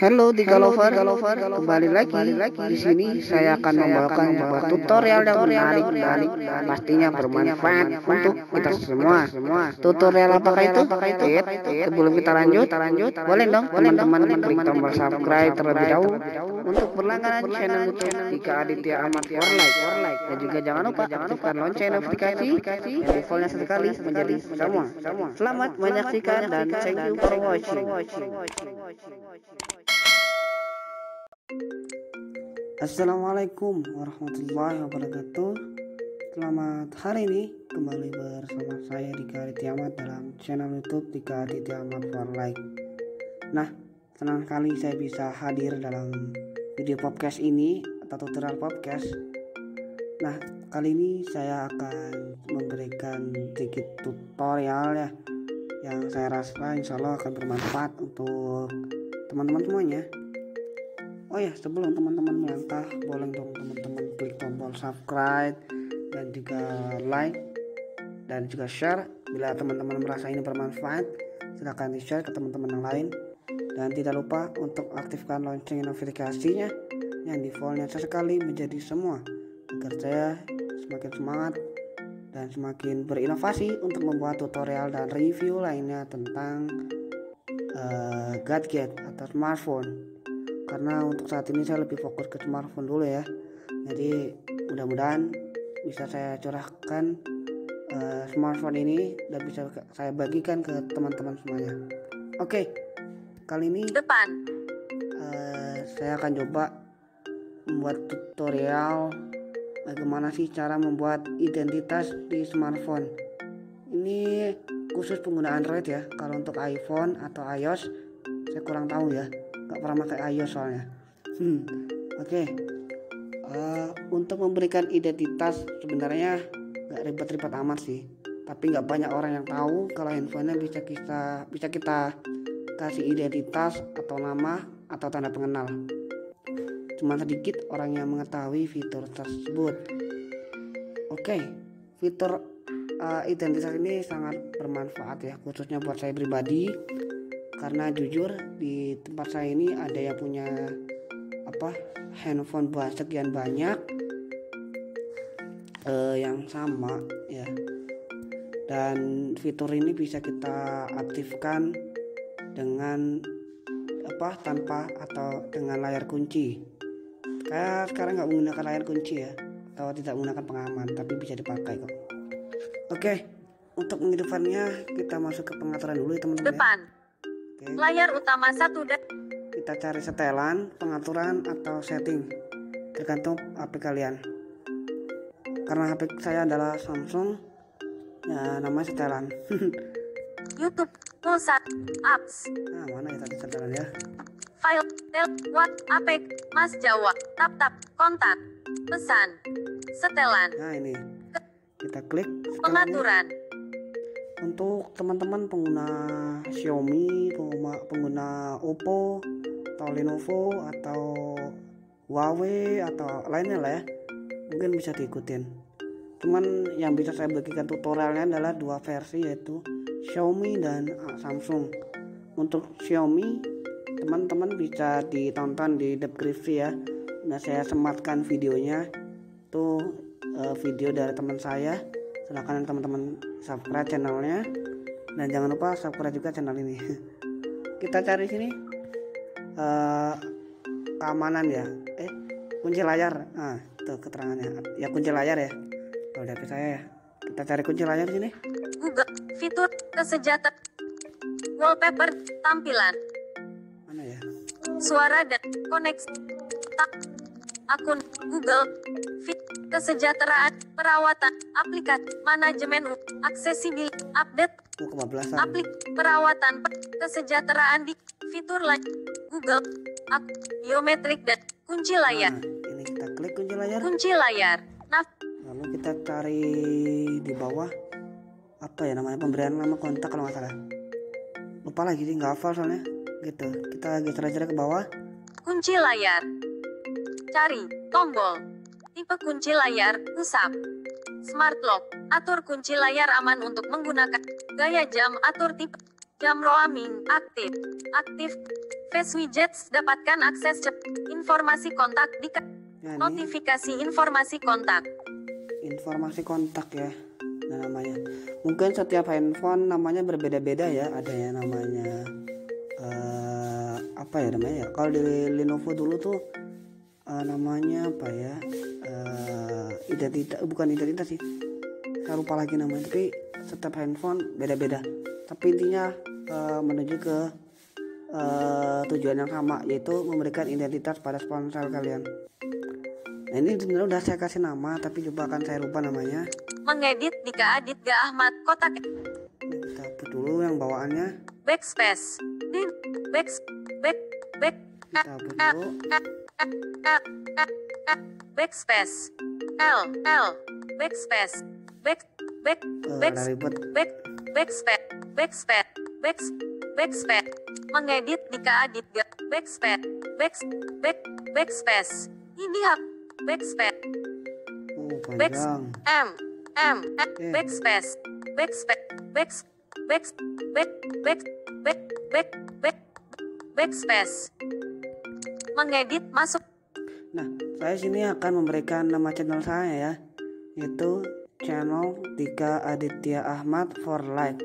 Halo Tiga Lover, kembali lagi di sini saya akan membawakan sebuah tutorial yang menarik dan pastinya bermanfaat untuk kita semua. Tutorial apakah itu? Sebelum kita lanjut, boleh dong teman-teman klik tombol subscribe terlebih dahulu untuk berlangganan channel YouTube Dika Aditya Ahmad for Life. Dan juga jangan lupa aktifkan lonceng notifikasi yang defaultnya sekali menjadi semua. Selamat menyaksikan dan thank you for watching. Assalamualaikum warahmatullahi wabarakatuh. Selamat hari ini kembali bersama saya Dika Aditya Ahmad dalam channel YouTube Dika Aditya Ahmad for Life. Nah, senang sekali saya bisa hadir dalam video podcast ini atau tutorial podcast. Nah, kali ini saya akan memberikan sedikit tutorial ya yang saya rasa insya Allah akan bermanfaat untuk teman-teman semuanya. Oh ya, sebelum teman-teman melangkah, boleh dong teman-teman klik tombol subscribe dan juga like dan juga share. Bila teman-teman merasa ini bermanfaat, silakan di-share ke teman-teman yang lain. Dan tidak lupa untuk aktifkan lonceng notifikasinya yang defaultnya sesekali menjadi semua, agar saya semakin semangat dan semakin berinovasi untuk membuat tutorial dan review lainnya tentang gadget atau smartphone. Karena untuk saat ini saya lebih fokus ke smartphone dulu ya. Jadi mudah-mudahan bisa saya curahkan smartphone ini dan bisa saya bagikan ke teman-teman semuanya. Oke, kali ini saya akan coba membuat tutorial bagaimana sih cara membuat identitas di smartphone. Ini khusus pengguna Android ya. Kalau untuk iPhone atau iOS saya kurang tahu ya. Gak pernah pakai iOS soalnya. Oke. Untuk memberikan identitas sebenarnya gak ribet-ribet amat sih. Tapi gak banyak orang yang tahu kalau handphonenya bisa kita kasih identitas atau nama atau tanda pengenal. Cuma sedikit orang yang mengetahui fitur tersebut. Oke, fitur identitas ini sangat bermanfaat ya, khususnya buat saya pribadi. Karena jujur di tempat saya ini ada yang punya handphone sekian banyak yang sama ya, dan fitur ini bisa kita aktifkan dengan tanpa atau dengan layar kunci. Kayak sekarang nggak menggunakan layar kunci ya, atau tidak menggunakan pengaman, tapi bisa dipakai kok. Oke, untuk menghidupkannya kita masuk ke pengaturan dulu ya teman-teman. Oke. Layar utama 1 dan kita cari setelan, pengaturan atau setting, tergantung HP kalian. Karena HP saya adalah Samsung, ya namanya setelan. YouTube, Pulsat, Apps, Nah, mana ya tadi setelan ya? File, Tel, WhatsApp, Mas Jawa, Tap, Kontak, Pesan, Setelan, Nah ini, kita klik setelannya. Pengaturan. Untuk teman-teman pengguna Xiaomi, pengguna Oppo atau Lenovo atau Huawei atau lainnya lah ya, mungkin bisa diikutin. Cuman yang bisa saya bagikan tutorialnya adalah dua versi, yaitu Xiaomi dan Samsung. Untuk Xiaomi teman-teman bisa ditonton di deskripsi ya. Nah, saya sematkan videonya tuh, video dari teman saya. Silakan teman-teman subscribe channelnya dan jangan lupa subscribe juga channel ini. Kita cari sini keamanan ya, kunci layar. Nah itu keterangannya ya, kunci layar ya kalau dari saya ya. Kita cari kunci layar di sini. Google, fitur, kesejahteraan, wallpaper, tampilan, Mana ya? suara dan koneksi, akun Google, kesejahteraan, perawatan, aplikasi, manajemen, aksesibilitas, update, Kebablasan. perawatan, kesejahteraan di fitur lain, Google, biometrik dan kunci layar. Nah, ini kita klik kunci layar. Kunci layar. Lalu kita cari di bawah apa ya namanya, pemberian nama kontak kalau nggak salah. Lupa lagi sih, nggak hafal soalnya. Gitu. Kita geser aja ke bawah. Kunci layar. Cari tombol. Tipe kunci layar, usap. Smart lock. Atur kunci layar aman untuk menggunakan. Gaya jam, atur tipe. Jam roaming, aktif. Aktif. Face widgets, dapatkan akses informasi kontak di Nah, ini notifikasi informasi kontak. informasi kontak ya. Nah, namanya mungkin setiap handphone namanya berbeda-beda ya. Ada yang namanya apa ya namanya ya, kalau di Lenovo dulu tuh namanya apa ya, identitas, bukan identitas sih, saya lupa lagi namanya, tapi setiap handphone beda-beda, tapi intinya menuju ke tujuan yang sama, yaitu memberikan identitas pada ponsel kalian. Nah, ini sebenarnya udah saya kasih nama, tapi coba akan saya lupa namanya. Mengedit Dika Aditya Ahmad kotak. Kita hapus dulu yang bawaannya. Backspace. Di back Kita hapus dulu. backspace. Backspace. Udah ribet. Backspace. Mengedit Dika Aditya. Backspace. Ini hak. Backspace. Panjang. Backspace. Backspace. Mengedit masuk. Nah, saya sini akan memberikan nama channel saya ya, yaitu channel Dika Aditya Ahmad for Life.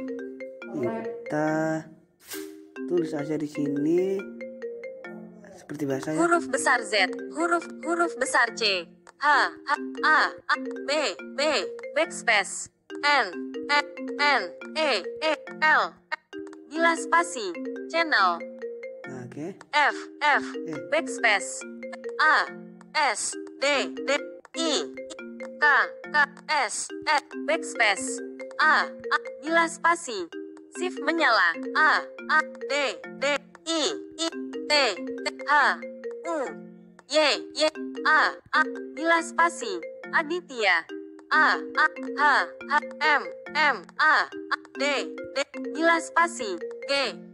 Kita tulis aja di sini seperti biasa ya. Huruf besar Z, huruf besar C, H, A, B, backspace, N, E, L, bila spasi, channel, Nah, oke. F, backspace, A, S, D, I, K, S, backspace, A, bila spasi, shift menyala, A, D, I, T, H, U, Y, A, bila spasi, Aditya, A, H, M, A, D, bila spasi, G,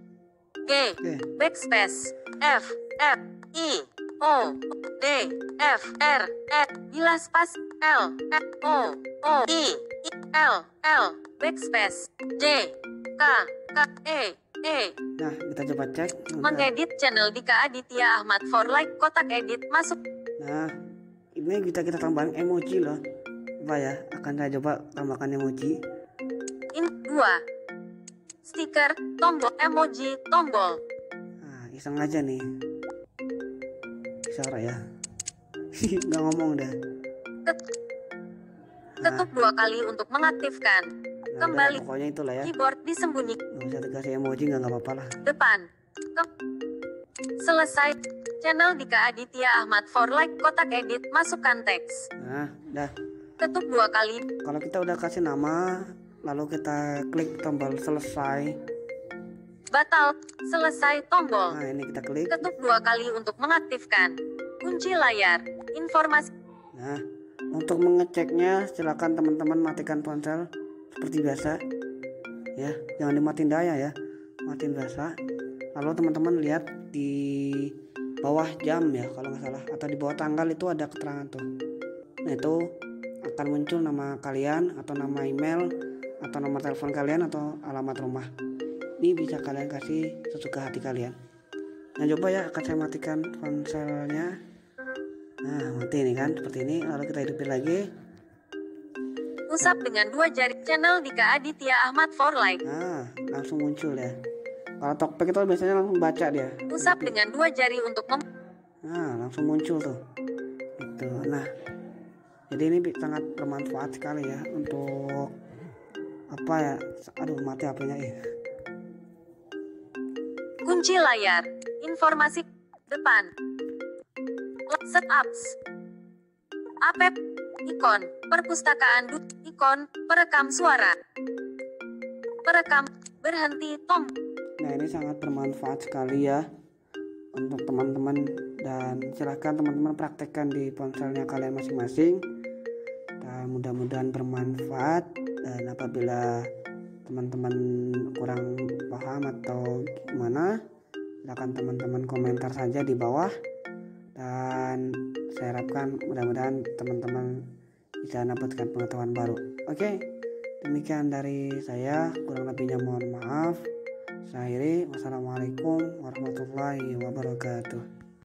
backspace, F, I, O, D, F, R, bila spasi, L, O, I, L, backspace, J, K, E. Nah, kita coba cek. Mengedit channel Dika Aditya Ahmad for Like, kotak edit masuk. Nah, ini kita tambahin emoji loh. Coba ya, akan saya coba tambahkan emoji. In 2. Stiker, tombol, emoji, tombol. Nah, iseng aja nih. Suara ya. Nggak ngomong dah. Ketuk 2 kali untuk mengaktifkan. Nah, Kembali. udah, pokoknya itulah ya. Keyboard disembunyi. Nggak usah dikasih emoji, nggak apa-apa lah. Depan. Selesai. Channel Dika Aditya Ahmad for Like, kotak edit, masukkan teks. Nah, dah. Ketuk 2 kali. Kalau kita udah kasih nama, lalu kita klik tombol selesai. Batal. Selesai tombol. Nah, ini kita klik. Ketuk 2 kali untuk mengaktifkan. Kunci layar. Informasi. Nah, untuk mengeceknya silakan teman-teman matikan ponsel seperti biasa. Ya, jangan dimatiin daya ya. Matiin biasa. Lalu teman-teman lihat di bawah jam ya kalau nggak salah, atau di bawah tanggal itu ada keterangan tuh. Nah, itu akan muncul nama kalian atau nama email atau nomor telepon kalian atau alamat rumah. Ini bisa kalian kasih sesuka hati kalian. Nah, coba ya, akan saya matikan ponselnya. Nah, mati nih kan, seperti ini. Lalu kita hidupin lagi. Usap dengan 2 jari. Channel Dika Aditya Ahmad for Like. Nah, langsung muncul ya. Kalau Talkback itu biasanya langsung baca dia. Usap dengan 2 jari untuk Nah, langsung muncul tuh. Itu. Nah, jadi ini sangat bermanfaat sekali ya untuk apa ya? Aduh, mati HP-nya ya. kunci layar. Informasi depan. Setups. App. Ikon. Perpustakaan. Ikon. Perekam suara. Perekam. Berhenti. Nah, ini sangat bermanfaat sekali ya untuk teman-teman, dan silahkan teman-teman praktekkan di ponselnya kalian masing-masing, dan mudah-mudahan bermanfaat. Dan apabila teman-teman kurang paham atau gimana, silahkan teman-teman komentar saja di bawah, dan saya harapkan mudah-mudahan teman-teman bisa mendapatkan pengetahuan baru. Oke, demikian dari saya, kurang lebihnya mohon maaf. Saya akhiri, wassalamualaikum warahmatullahi wabarakatuh.